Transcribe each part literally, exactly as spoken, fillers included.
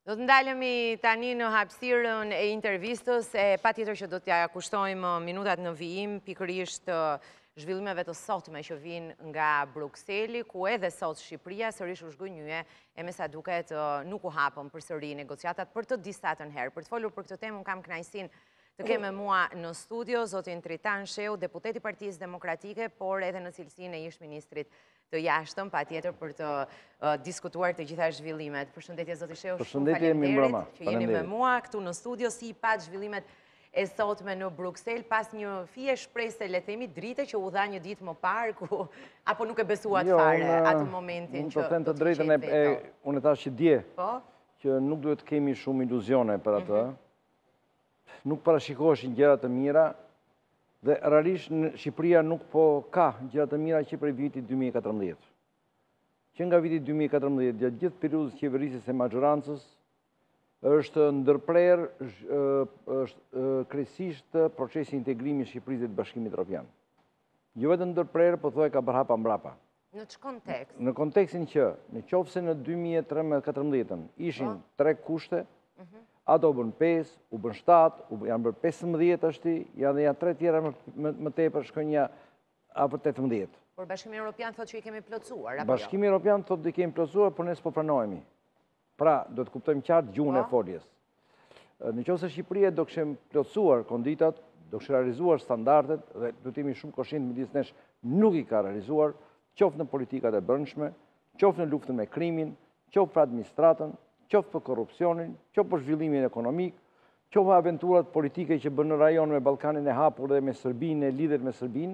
Do të ndalemi tani në hapësirën e intervistës, e pa tjetër që do t'ja kushtojmë minutat në vijim, pikërisht të zhvillimeve të sotme që vinë nga Brukseli, ku edhe sot Shqipëria sërish u zhgënjye e me sa duket nuk u hapën përsëri negociatat për të disatën herë. Për të folur për këtë temë, unë kam kënaqësinë të kemë mua në studio zotin Tritan Sheu, deputeti Partisë Demokratike, por edhe në cilësinë e ish ministrit të jashtëm, pa tjetër për të diskutuar të gjitha zhvillimet. Përshëndetje, zoti Sheu, shumë faleminderit që jeni me mua këtu në studio, si i pat zhvillimet e sotme në Bruksel, pas një fije shpresë, le themi, drite që u dha një ditë më parë, ku apo nuk e besuat fare atë momentin që do të drejtën e unë thash që dje, që nuk duhet kemi shumë iluzione për atë, nuk parashikoheshin gjëra të mira, dhe realisht në Shqipëria nuk po ka gjëra të mira që për vitit dy mijë e katërmbëdhjetë. Që nga viti dy mijë e katërmbëdhjetë, gjatë gjithë periudhës qeverisjes e maxhorancës, është ndërprer krejtësisht procesi i integrimit të Shqipërisë dhe të Bashkimit Evropian. Jo vetëm ndërprer, po thuaj ka bërë hapa mbrapa. Në ç'të kontekst? Në kontekstin që, nëse në dy mijë e katërmbëdhjetë ishin tre kushte, ato u bën pesë, u bën shtatë, janë bërë pesëmbëdhjetë është, janë janë tre tjera më tepër shkojnë ja afër tetëmbëdhjetë. Por Bashkimi Evropian thotë që i kemi plotësuar, apo jo? Bashkimi Evropian thotë që i kemi plotësuar, por ne s'po pranohemi. Pra, do të kuptojmë qartë gjuhën e foljes. Nëse Shqipëria do kishte plotësuar konditat, do kishte realizuar standardet dhe do të jemi shumë koshint midis nesh, nuk i ka realizuar, qoftë në politikat e brendshme, qoftë në luftën me krimin, qoftë për administratën, qoftë për korupcionin, qoftë për zhvillimin ekonomik, qoftë për aventurat politike që bën në rajon me Ballkanin e hapur dhe me Serbinë, e lidhet me Serbinë,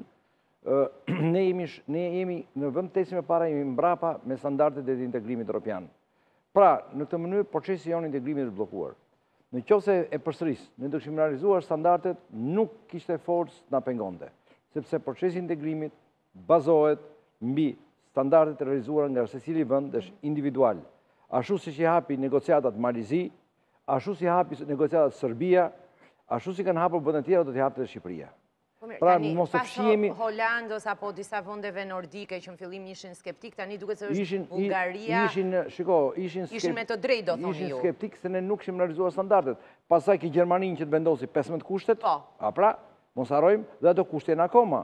ne jemi në vend të ecim e para, jemi mbrapa me standardet e integrimit evropian. Pra, në këtë mënyrë procesi jon i integrimit është bllokuar. Nëse e përsëris, ne do kishim realizuar standardet, nuk kishte forcë na pengonte, sepse procesi i integrimit bazohet mbi standardet e realizuara nga secili vend është individual. Ashtu si që hapi negociatat Malizi, ashtu si hapi negociatat Serbia, ashtu si kanë hapur vendet tjera, do t'i hapte Shqipëria. Pra, mos të fshihemi... Pas Holandës apo disa vendeve nordike që në fillim ishin skeptik, tani duket se është Bullgaria... Ishin, shiko, ishin skeptik... Ishin me të drejtë, do thonë ju. Ishin skeptik se ne nuk kishim realizuar standardet. Pastaj ki Gjermaninë që të vendosi pesëmbëdhjetë kushtet, a pra, mos harrojmë, dhe ato kushte janë akoma.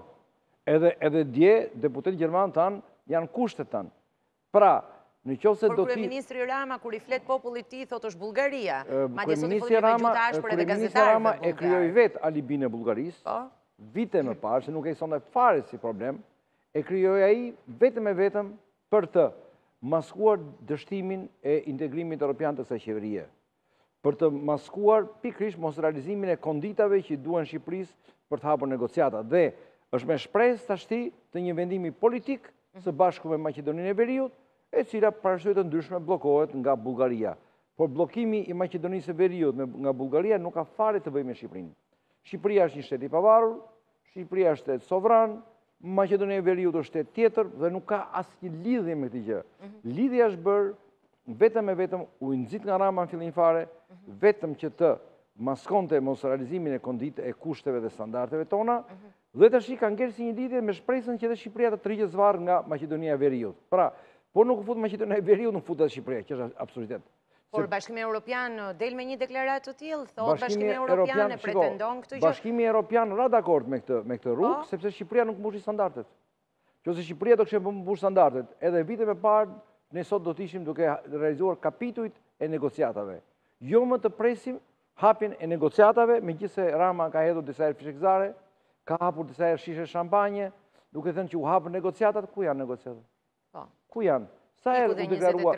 Edhe dje, deputet gjerman tanë, janë kushtet tanë. Pra, Por kryeministri Rama, kur i flet popullit ti, thot është Bullgaria. Madje sot i folli me gjutash, por edhe gazetarëve Rama e krijoi vetë alibinë e Bullgarisë, vite më parë, se nuk e sonte fare si problem, e krijoi ai vetëm e vetëm për të maskuar dështimin e integrimit evropian të kësaj qeverie. Për të maskuar pikërisht mos realizimin e konditave që duhen Shqipërisë për të hapur negociata. Dhe është me shpresë tashti të një vendimi politik së bashku me Maqedoninë e Veriut, e cila parashtyje të ndryshme bllokohet nga Bullgaria. Por bllokimi i Maqedonisë së Veriut nga Bullgaria nuk ka fare të bëjë me Shqipërinë. Shqipëria është një shtet i pavarur, Shqipëria është shtet sovran, Maqedonia e Veriut është shtet tjetër dhe nuk ka asnjë lidhje me këtë gjë. Lidhja është bërë vetëm e vetëm u nxit nga Rama në fillim fare, vetëm që të maskonte mos realizimin e konditë e kushteve dhe standardeve tona, dhe tash kanë ngel si një lidhje me shpresën që edhe Shqipëria të tërhiqet zvarr nga Maqedonia e Veriut. Pra, por nuk u fut Maqedonia e Veriut, nuk futet Shqipëria, që është absurditet. Por Bashkimi Evropian del me një deklaratë të tillë, thotë Bashkimi Evropian e pretendon këtë gjë. Bashkimi Evropian ra dakord me këtë me këtë rrugë, sepse Shqipëria nuk mbushi standardet. Nëse Shqipëria do kishte mbushur standardet, edhe vite më parë, ne sot do të ishim duke realizuar kapitujt e negociatave. Jo më të presim hapjen e negociatave, megjithëse Rama ka hedhur disa herë fishekzare, ka hapur disa herë shishe shampanje, duke thënë që u hapën negociatat, ku janë negociatat? Po. Ku janë? Sa herë u deklarua,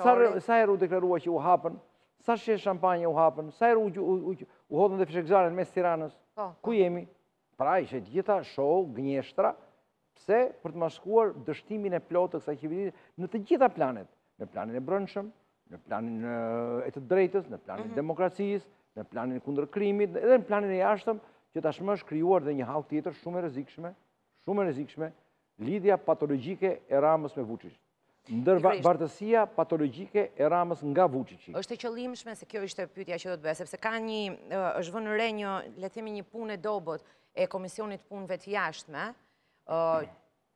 sa herë u deklarua që u hapën, sa shishe shampanje u hapën, sa herë u hodhën dhe fishekzare në mes Tiranës? Ku jemi? Pra, ishe gjitha show, gënjeshtra, pse për të maskuar dështimin e plotë të kësaj qeverie në të gjitha planet, në planin e brendshëm, në planin e të drejtës, në planin e demokracisë, në planin e kundër krimit, edhe në planin e jashtëm, që tashmë është krijuar dhe një hall tjetër shumë e rrezikshme, shumë e rrezikshme, lidhja patologjike e Ramës me Vučić. Ndër vartësia patologjike e Ramës nga Vučići. Është e qëllimshme, se kjo ishte pyetja që do të bëj, sepse ka një, është vënë re një, le të themi një punë e dobët e Komisionit Punëve të Jashtme,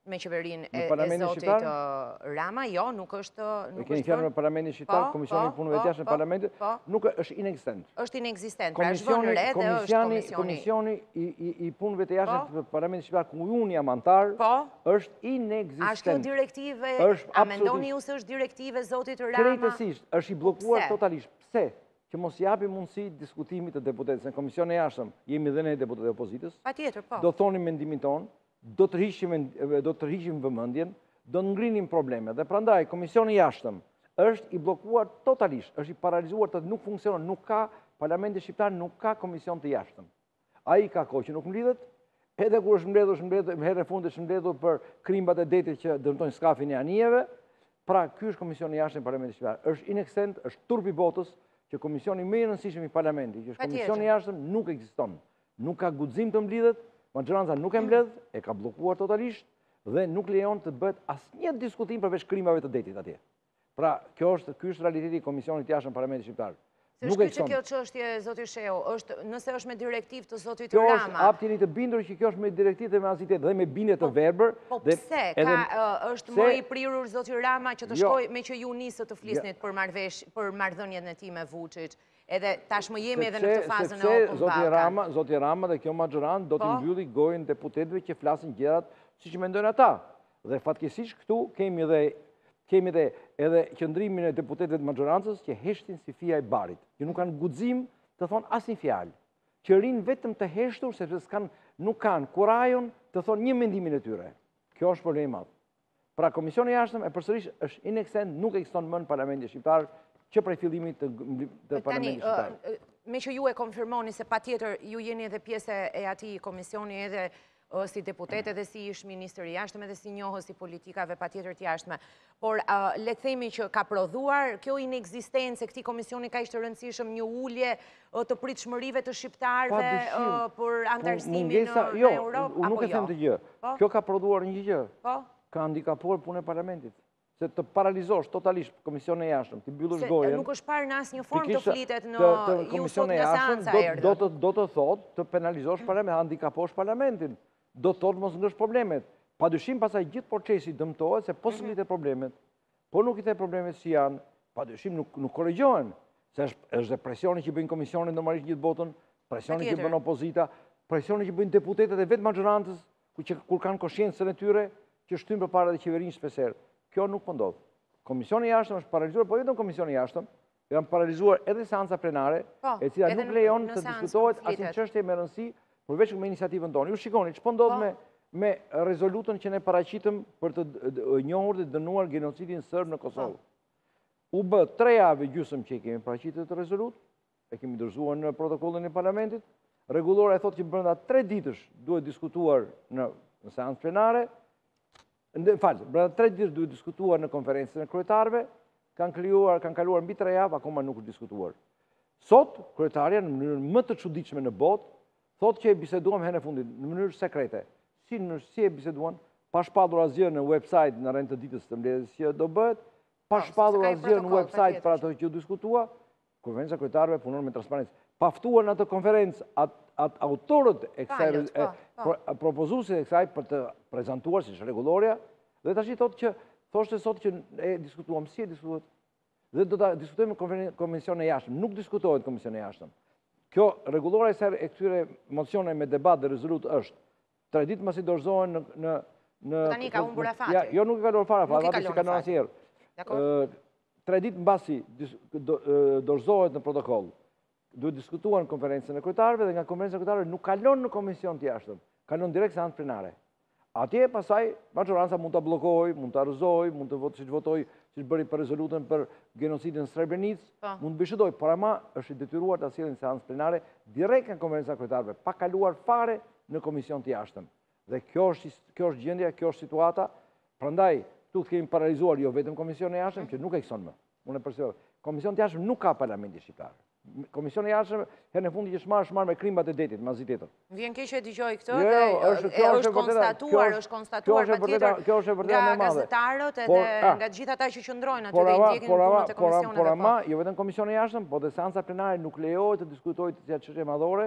me qeverinë e zotit Rama, jo, nuk është... E keni fjalën me Parlamentin Shqiptar, Komisioni i Punëve të Jashtme në Parlamentit, nuk është inekzistent. Është inekzistent, pra është vënë re dhe është komisioni... Komisioni i Punëve të Jashtme të Parlamentit Shqiptar, ku unë jam antar, është inekzistent. A është direktive, a mendoni ju se është direktive zotit Rama? Krejtësisht, është i blokuar totalisht. Pse? Që mos japi mundësi diskutimit të deputetës. Në Komisioni i Jashtëm jemi dhe ne deputetë e opozitës. Patjetër, po. Do thonim mendimin tonë, do të rrishim vëmendjen, do të ngrinim probleme. Dhe prandaj, Komisioni i Jashtëm është i blokuar totalisht, është i paralizuar të nuk funksionon, nuk ka, Parlamenti Shqiptar nuk ka Komision të Jashtëm. Ai ka kohë që nuk mbledhet, edhe kur është mbledhur, është mbledhur, herë e fundit është mbledhur për krimbat e detit që dëmtojnë skafin e anijeve. Pra, ky është Komisioni i Jashtëm i Parlamentit Shqiptar. Është inekzistent, është turpi i botës, që Komisioni më i rëndësishëm i Parlamentit, që është Komisioni i Jashtëm, nuk ekziston. Nuk ka guxim të mbledhet. Maggjoranca nuk e mbledh, e ka blokuar totalisht dhe nuk lejon të bëhet asnjë diskutim përveç krimave të detit atje. Pra, kjo është, ky është realiteti i Komisionit të Jashtëm Parlamentit Shqiptar. Nuk e që kjo çështje, zoti Shehu, nëse është me direktivë të zotit Rama. Kjo është aptjeni të bindur që kjo është me direktivë dhe me azitet dhe me bindje të verbër. Po pse? Është më i prirur zoti Rama që të shkoj me që ju nisë të flisnit për marrëdhëniet në ti me Vučić. Edhe tashmë jemi edhe në këtë fazën e Open Balkan. Zoti Rama dhe kjo maggjorancë do të mbylli gojën deputetëve që flasin gjërat siç mendojnë ata. Dhe fatkeqësisht këtu kemi edhe kemi edhe edhe qëndrimin e deputetëve të maggjorancës që heshtin si fija e barit, që nuk kanë guxim të thonë asnjë fjalë, që rinë vetëm të heshtur sepse s'kan nuk kanë kurajon të thonë një mendimin e tyre. Kjo është problemi i madh. Pra Komisioni i Jashtëm e përsërish është inekzistent, nuk ekziston më në Parlamentin Shqiptar që prej fillimit të Parlamentit Shqiptar. Me që ju e konfirmoni se patjetër ju jeni edhe pjesë e atij komisioni edhe si deputet edhe si ish ministër i jashtëm edhe si njohës i politikave patjetër të jashtme. Por le të themi që ka prodhuar kjo inekzistencë e këtij komisioni kaq të rëndësishëm një ulje të pritshmërive të shqiptarëve për antarësimin në Europë apo jo? Nuk e them të gjë. Kjo ka prodhuar një gjë. Ka handikapuar punën e Parlamentit. Se të paralizosh totalisht Komisionin e Jashtëm, të mbyllësh gojen. Nuk është parë në asnjë formë të flitet në ju sot në seanca erdhën. Do të thotë të penalizosh Parlamentin, handikaposh Parlamentin. Do të thotë mos ngësh problemet. Padyshim pastaj gjithë procesi dëmtohet se po s'ngritet problemet. Po nuk i the problemet si janë, padyshim nuk nuk korrigjohen. Se është dhe presioni që bëjnë komisionet normalisht gjithë botën, presioni që bën opozita, presioni që bëjnë deputetët e vetë maggjorancës, kur kanë koshiencën e tyre, që shtyn përpara dhe qeverinë shpeser. Kjo nuk po ndodh. Komisioni i Jashtëm është paralizuar, po vetëm Komisioni i Jashtëm, janë paralizuar edhe seanca plenare, e cila nuk lejon të diskutohet asnjë çështje me rëndësi përveç me iniciativën tonë. Ju shikoni ç'po ndodh me me rezolutën që ne paraqitëm për të njohur dhe dënuar genocidin serb në Kosovë. U bë tre javë gjysmë që kemi paraqitur të rezolutë, e kemi dorëzuar në protokollin e Parlamentit. Rregullora e thotë që brenda tre ditësh duhet diskutuar në seancë plenare. Në falë, brenda tre ditësh duhet diskutuar në konferencën e kryetarëve, kanë krijuar, kanë kaluar mbi tre javë, akoma nuk është diskutuar. Sot, kryetaria në mënyrën më të çuditshme në botë, thotë që e biseduam herën e fundit në mënyrë sekrete. Si në si e biseduan, pa shpallur asgjë në website në rreth të ditës së mbledhjes që do bëhet, pa shpallur asgjë në website për ato që u diskutua, konferenca e kryetarëve punon me transparencë. Pa ftuar në atë konferencë atë autorët e kësaj propozuesit e kësaj për të prezantuar siç rregulloria, dhe tash thotë që thoshte sot që e diskutuam, si e diskutuat. Dhe do ta diskutojmë në Komisionin e Jashtëm, nuk diskutohet Komisioni i Jashtëm. Kjo rregullora e këtyre mocioneve me debat dhe rezolutë është tre ditë mbasi dorëzohen në në në Tani ka humbur afati. Jo, nuk e kalon fare, fare, atë si kanë asnjëherë. Dakor. Tre ditë mbasi dorëzohet në protokoll. Duhet diskutuar në konferencën e kryetarëve dhe nga konferenca e kryetarëve nuk kalon në komision të jashtëm, kalon direkt seancë plenare. Atje pastaj maggjoranca mund ta bllokojë, mund ta rrëzojë, mund të votojë siç votojë, siç bëri për rezolutën për genocidin në Srebrenicë, mund të bishëdoj, por ama është i detyruar ta sjellë në seancë plenare direkt në konferencën e kryetarëve, pa kaluar fare në komision të jashtëm. Dhe kjo është kjo është gjendja, kjo është situata. Prandaj këtu kemi paralizuar jo vetëm komisionin e jashtëm që nuk ekziston më. Unë e përsëri. Komisioni i jashtëm nuk ka Parlamenti shqiptar. Komisioni i jashtëm herën e fundit që shmarr shmarr me krimbat e detit, mazi tjetër. Vjen keq e dëgjoj këtë dhe është konstatuar, është konstatuar patjetër. Kjo është e vërtetë më e madhe. Gazetarët edhe nga të gjithë ata që qëndrojnë aty dhe ndjekin punën e komisionit. Por ama, jo vetëm komisioni i jashtëm, por dhe seanca plenare nuk lejohet të diskutojë të çështje madhore,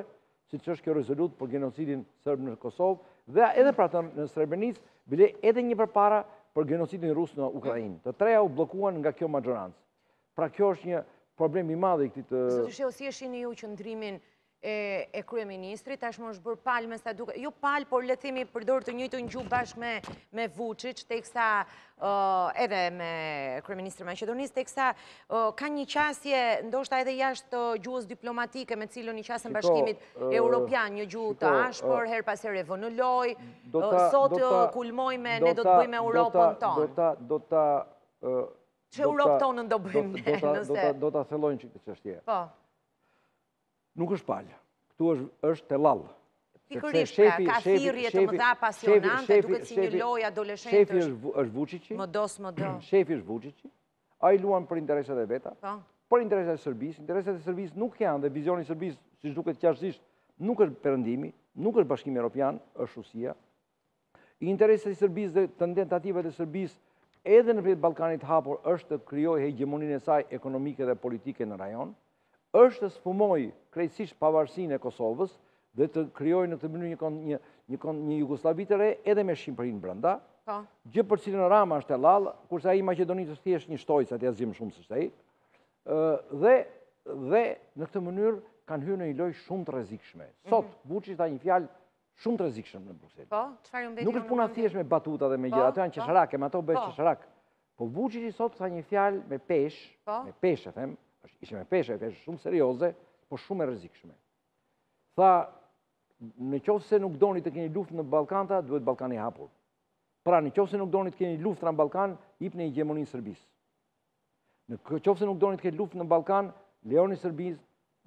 si që është kjo rezolut për genocidin sërbë në Kosovë, dhe edhe pra të në Srebrenic, bile edhe një përpara për genocidin rusë në Ukrainë. Të treja u blokuan nga kjo majorancë. Pra kjo është një problem i madhe i këtij të... Zotë Sheu, si e shihni ju qëndrimin e kryeministrit, tashmë është bërë palë me sa duke, jo palë, por le të themi përdor të njëjtën gjuhë bashkë me Vučić, teksa edhe me kryeministrin Maqedonisë, teksa ka një qasje, ndoshta edhe jashtë gjuhës diplomatike, me cilën një qasje në Bashkimit Evropian, një gjuhë të ashpër, her pas here vënëlloj, sot kulmoj me ne do të bëjmë Europën tonë. Do ta... Që Europë tonën do bëjmë ne, nëse... Do ta thellojnë që këtë çështje. Po. Nuk është palë, këtu është të lallë. Pikërisht, pra, ka thirrje të mëdha pasionante, duket si një lojë adoleshentësh. Shefi është Vučići. Më dos, më do. Shefi është Vučići. Ai luan për interesat e veta, për interesat e Serbisë. Interesat e Serbisë nuk janë, dhe vizioni i Serbisë, siç duket qartësisht, nuk është perëndimi, nuk është Bashkimi Evropian, është Rusia. Interesat e Serbisë dhe tentativat e Serbisë edhe në përjet Ballkanit hapur është të krijojë hegemoninë e saj ekonomike dhe politike në rajon, është të sfumojë krejtësisht pavarësinë e Kosovës dhe të krijojë në këtë mënyrë një Jugosllavi të re edhe me Shqipërinë brenda, gjë për cilën Rama është e lallë, kurse ai Maqedonisë është thjesht një shtojcë, atë asgjë më shumë se ai, dhe dhe në këtë mënyrë kanë hyrë në një lojë shumë të rrezikshme. Sot Vučić tha një fjalë shumë të rrezikshme në Bruksel. Po, çfarë u mbeti? Nuk është puna thjesht me batuta dhe me gjëra, ato janë qesharake, me ato bëhet qesharak. Po Vučić sot tha një fjalë me peshë, me peshë them, ishte me peshë, është shumë serioze, por shumë e rrezikshme. Tha, në qoftë se nuk doni të keni luftë në Ballkanta, duhet Ballkani hapur. Pra, në qoftë se nuk doni të keni luftë në Ballkan, jepni hegemoninë Serbisë. Në qoftë se nuk doni të keni luftë në Ballkan, lejoni Serbisë,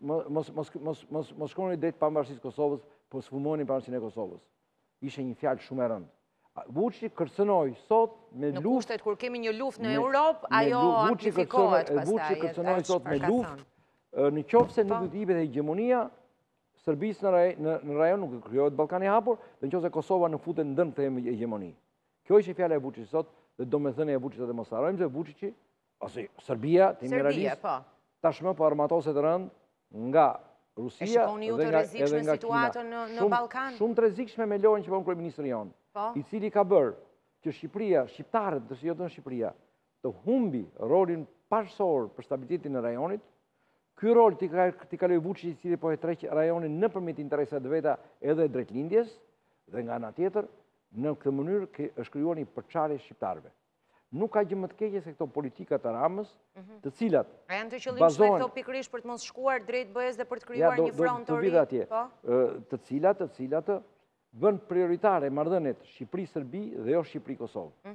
mos shkoni drejt pavarësisë Kosovës, po sfumoni pavarësinë e Kosovës. Ishte një fjalë shumë e rëndë. Vučić kërcënoi sot me luftë... Në kushtet kur kemi një luftë në Europë, ajo amplifikohet pastaj. Vučić kërcënoi sot me luftë, në qoftë se nuk do të jepet hegemonia, Serbisë në rajon nuk krijohet Ballkani hapur, dhe në qoftë se Kosova nuk futet në dëm të hegemoni. Kjo ishte fjala e Vučić sot, dhe domethënia e Vučić dhe mos harrojmë se Vučić, ose Serbia, të realisht, tashmë po armatoset rënd nga Rusia e shikoni ju të rrezikshme situatën në Ballkan. Shumë të rrezikshme me lojën që bën kryeministri jon, i cili ka bërë që Shqipëria, shqiptarët, të jo të në Shqipëria, të humbi rolin pashësor për stabilitetin e rajonit. Ky rol t'i kaloi Vučić, i cili po e treq rajonin nëpërmjet interesave të veta edhe drejtlindjes, dhe nga ana tjetër, në këtë mënyrë është krijuar një përçarje shqiptarëve. Nuk ka gjë më të keqe se këto politika të Ramës, të cilat bazohen... A janë të qëllimshme këto pikërisht për të mos shkuar drejt B E-s dhe për të krijuar një front të ri? Të cilat, të cilat vën prioritare marrëdhëniet Shqipëri-Serbi dhe jo Shqipëri-Kosovë.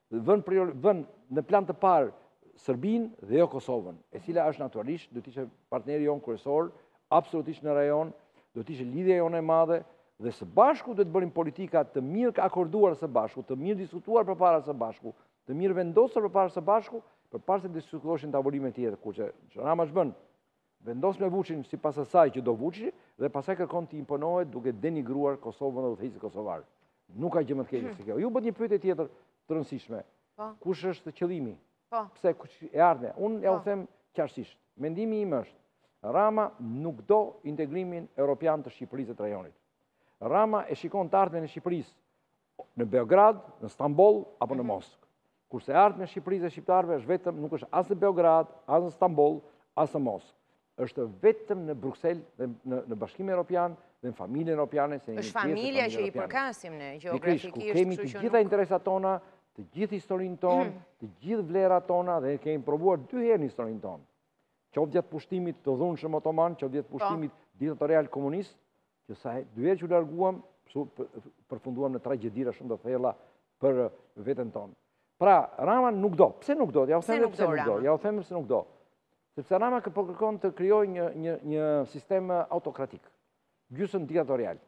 Vën në plan të parë Serbinë dhe jo Kosovën, e cila është natyrisht, do të ishte partneri jon kryesor, absolutisht në rajon, do të ishte lidhja jonë e madhe, dhe së bashku do të bënim politika të mirë akorduar së bashku, të mirë diskutuar përpara së bashku, të mirë vendosur përpara së bashku, përpara se diskutoheshin tavolime tjetër, kurse Rama ç'bën, vendos me Vučićin sipas asaj që do Vučići, dhe pastaj kërkon të imponohet duke denigruar Kosovën dhe udhëheqësit kosovar. Nuk ka gjë më të keqe se kjo. Ju bët një pyetje tjetër të rëndësishme. Kush është qëllimi? Pse e ardhmja? Unë ja u them qartësisht. Mendimi im është, Rama nuk do integrimin europian të Shqipërisë të rajonit. Rama e shikon të ardhmen e Shqipërisë në Beograd, në Stamboll apo në Moskë. Kurse ardhmen e Shqipërisë dhe shqiptarëve është vetëm, nuk është as në Beograd, as në Stamboll, as në Moskë. Është vetëm në Bruksel dhe në Bashkimin Evropian dhe në familjen europiane. Është familja që i përkasim ne, gjeografikisht. Kemi të gjitha interesat tona, të gjithë historinë tonë, të gjithë vlerat tona, dhe kemi provuar dy herë në historinë tonë. Qoftë gjatë pushtimit të dhunshëm otoman, qoftë gjatë pushtimit diktatorial komunist, që sa dy herë që larguam, përfunduam në tragjedira shumë të thella për veten tonë. Pra, Rama nuk do. Pse nuk do? Ja u them pse nuk do. Ja u them pse nuk do. Sepse Rama po kërkon të krijojë një një një sistem autokratik, gjysmë diktatorial.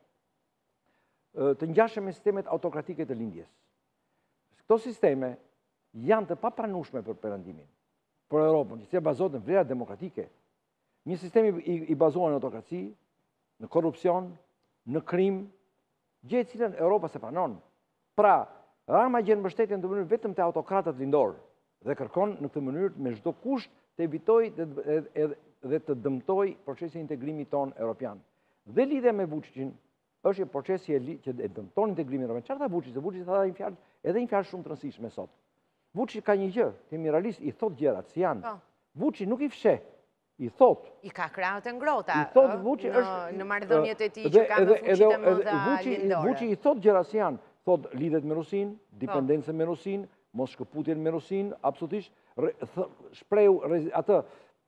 Të ngjashëm me sistemet autokratike të lindjes. Këto sisteme janë të papranueshme për perëndimin, për Europën, që bazohet në vlera demokratike. Një sistem i bazuar në autokraci, në korrupsion, në krim, gjë e cilën Europa se pranon. Pra, Rama gjen mbështetjen në mënyrë vetëm te autokratët lindor dhe kërkon në këtë mënyrë me çdo kusht të evitojë dhe të dëmtojë procesin e integrimit ton europian. Dhe lidhja me Vučićin është një proces që e dëmton integrimin evropian. Çfarë tha Vučić? Vučić tha një fjalë, edhe një fjalë shumë të rëndësishme sot. Vučić ka një gjë, kemi realist, i thot gjërat si janë. Vučić nuk i fsheh, i thot. I ka krahët e ngrohta. I thot Vučić është në marrëdhëniet e tij që ka me fuqitë e mëdha lindore. Vučić i thot gjëra si janë. Thot lidhet me Rusin, dependencën me Rusin, mos shkëputjen me Rusin, absolutisht shpreu atë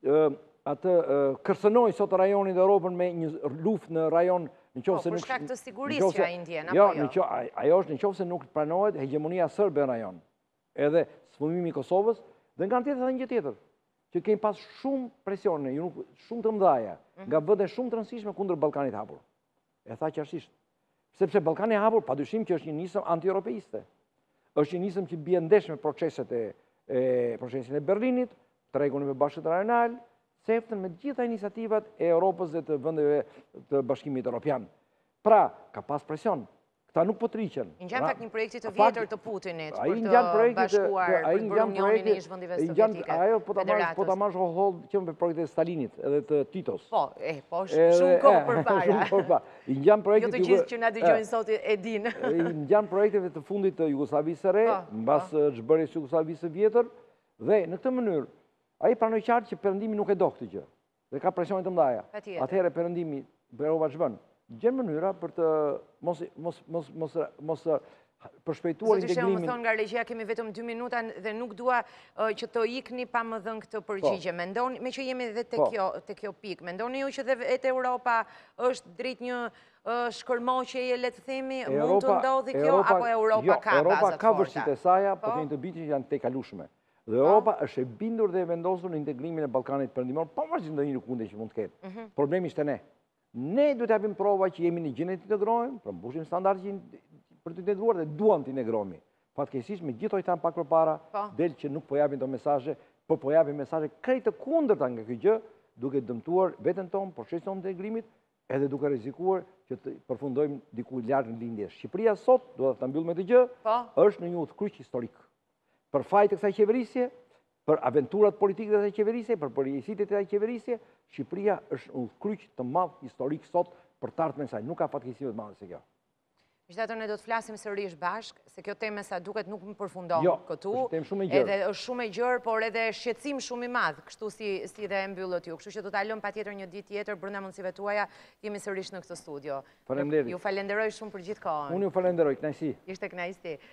atë kërcënoi sot rajonin dhe Europën me një luftë në rajon në qoftë se nuk për shkak të sigurisë që ai ndjen apo jo. Jo, ajo është në qoftë se nuk pranohet hegemonia serbe në rajon. Edhe sfumimi i Kosovës dhe nga tjetër edhe një tjetër, që kemi pas shumë presione, shumë të mëdha nga vende shumë të rëndësishme kundër Ballkanit hapur. E tha qartësisht. Sepse Ballkani hapur padyshim që është një nisëm anti-europeiste. Është një nisëm që bie ndesh me proceset e procesin e Berlinit, tregun e bashkët rajonal, seftën me gjitha iniciativat e Europës dhe të vendeve të Bashkimit Evropian. Pra, ka pas presion. Këta nuk po të riqen. I ngjan fakt një projekti të vjetër të Putinit për të bashkuar për bërë unionin e ish-vendeve sovjetike. Ajo po ta marrësh hold që me projektet e Stalinit edhe të Titos. Po, e, po, shumë kohë përpara. I ngjan projekte jo të gjithë që na dëgjojnë sot e dinë. I ngjan projekteve të fundit të Jugosllavisë së re, mbas çbërjes së Jugosllavisë së vjetër, dhe në këtë mënyrë ai pranoi qartë që Perëndimi nuk e do këtë gjë. Dhe ka presione të mëdha. Atëherë Perëndimi Berova ç'bën? Gjen mënyra për të mos mos mos mos mos përshpejtuar integrimin. Zotë, më thonë nga regjia kemi vetëm dy minuta dhe nuk dua që të ikni pa më dhënë këtë përgjigje. Mendoni, me që jemi edhe te kjo te kjo pikë, mendoni ju që edhe Europa është drejt një shkërmoqjeje, le të themi, mund të ndodhi kjo apo Europa ka bazat forta? Europa ka vështirësitë e saj, por kemi të bitë që janë tejkalueshme. Dhe Europa është e bindur dhe e vendosur në integrimin e Ballkanit Perëndimor, pavarësisht ndonjë lëkundje që mund të ketë. Problemi është ne. Ne duhet të japim prova që jemi në gjendje të integrohemi, përmbushim standardet për të integruar dhe duam të integrohemi. Fatkeqësisht me gjithë ojtan pak përpara, del që nuk po japin ato mesazhe, por po japin mesazhe krejt të kundërta nga kjo gjë, duke dëmtuar veten tonë, procesin tonë të integrimit, edhe duke rrezikuar që të përfundojmë diku larg në lindje. Shqipëria sot, do ta mbyll me të gjë, është në një udhkryq historik. Për fajt të kësaj qeverisje, për aventurat politike të kësaj qeverisje, për përgjegjësitë e kësaj qeverisje, Shqipëria është në udhkryq të madh historik sot për të ardhmen e saj. Nuk ka fatkeqësi më të madhe se kjo. Megjithatë ne do të flasim sërish bashk, se kjo temë sa duket nuk më përfundon këtu. Jo, është temë shumë e gjerë. Edhe është shumë e gjerë, por edhe shqetësim shumë i madh, kështu si si dhe e mbyllët ju. Kështu që do ta lëm patjetër një ditë tjetër brenda mundësive tuaja, jemi sërish në këtë studio. Faleminderit. Ju falenderoj shumë për gjithë kohën. Unë ju falenderoj, kënaqësi. Ishte kënaqësi.